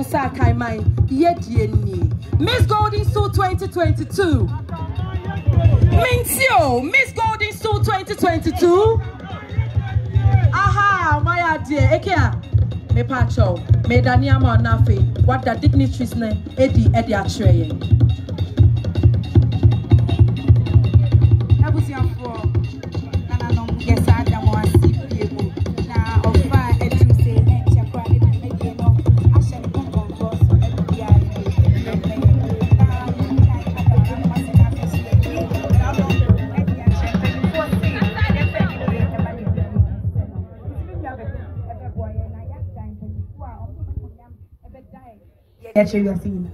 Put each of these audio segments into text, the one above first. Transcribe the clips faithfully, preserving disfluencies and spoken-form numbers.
to Sakai Mai, Yedieni. Miss Golden Stool twenty twenty-two. Mincio, Miss Golden Stool twenty twenty-two. Aha, my idea. Ekia, me pacho, me Daniama Nafe, what the dignitaries name, Eddie, Eddie Atrey. Yes, I don't want to see people. Now, of fine, as you say, and you're probably making no. I shall come on board so everybody. Yes, you are seeing.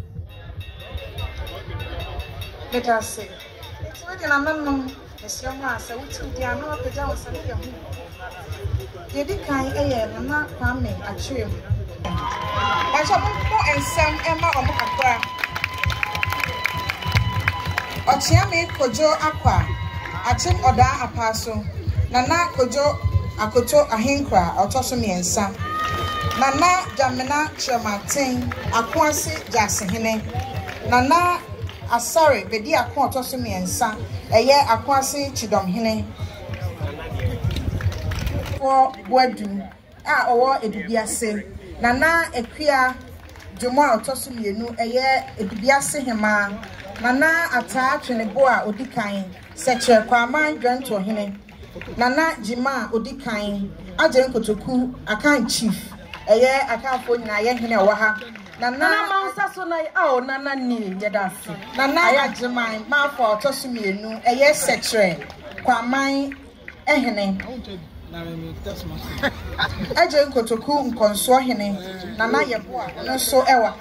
Let us say. It's what I'm not. Young so we took the another pajamas and young. Did it kind of air and not coming a trim? I shall put and some Emma on Aqua. Ochiame Kojo Aqua, a chim or da a passo. Nana Kojo Akoto a hinkra, or Tossomi and Sam. Nana Jamina Chamatin, Aquasi Jassahine. Nana. Ah, sorry, bedi akon otoso mi ensa eye akwase chidom hene for boadu a owo edubiase nana ekua jomo otoso mienu eye edubiase hema nana ata twenebo a odikan seche kwaman dwanto hene nana jima odikan ajen kotoku akan chief eye akan fo nyina ye hene wo ha Nana Mausa Sona, oh, Nana ni Yadasi. Nana Yajimai, ma for Tosuminu, a yes, setre, Quamai, Ehene. Ajen Kotoku, Consohene, Nana Yabua, no so ewa.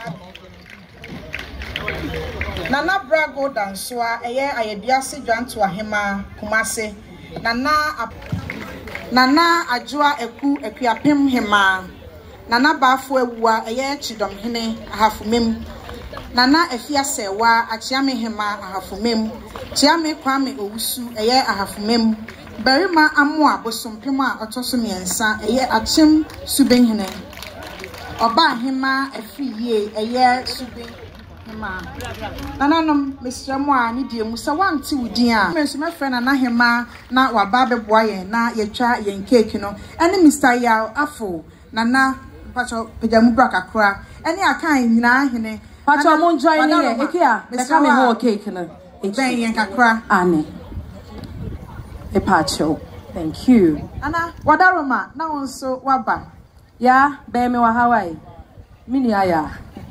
Nana Brago Dansua, a year I adiasi Jan to a hema, Kumase, Nana Nana Ajua Eku, Equiapim hema. Nana bafu ewa eye chidom hene ahafumem Nana efia sewa achiame hema ahafumem chiame kwame owusu eye ahafumem berima amoa bosompem a otoso miensa eye achim suben hene oba hema afiye eye suben hema Nana nom mesramo a ne die mu sa wanti wudin a menso me frɛ Nana hema na waba beboa ye na yetwa yen cake no ene Mister Yao afo Nana Pacho pejamu braka kra any akan nyina hene Pacho mo join here ekia be come ho cake no ben yen kakra ane e Pacho thank you ana wadaroma na wonso waba ya be me wa Hawaii mini aya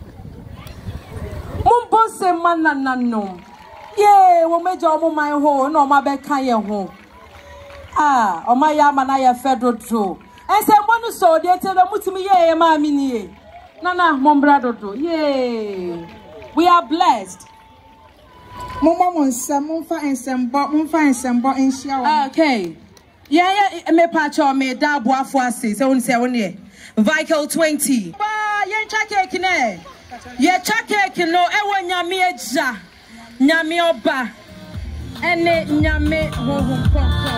mumbo se manananom ye wo mejo mo man ho na o ma be kan ye ho ah o ma ya mana ya fedodro and say, one so they tell them to me, yeah, mammy, Nana, Mombradodo, yay. We are blessed. Mama, Monfa and some bot, Monfa and some bot in shower. Okay. Yeah, yeah, me patch on me, da bois foisses, only seven year. Vical twenty. Bah, yen chake, ne? Ye chake, no, ewan yami, ja, Nyami oba, and Nyame,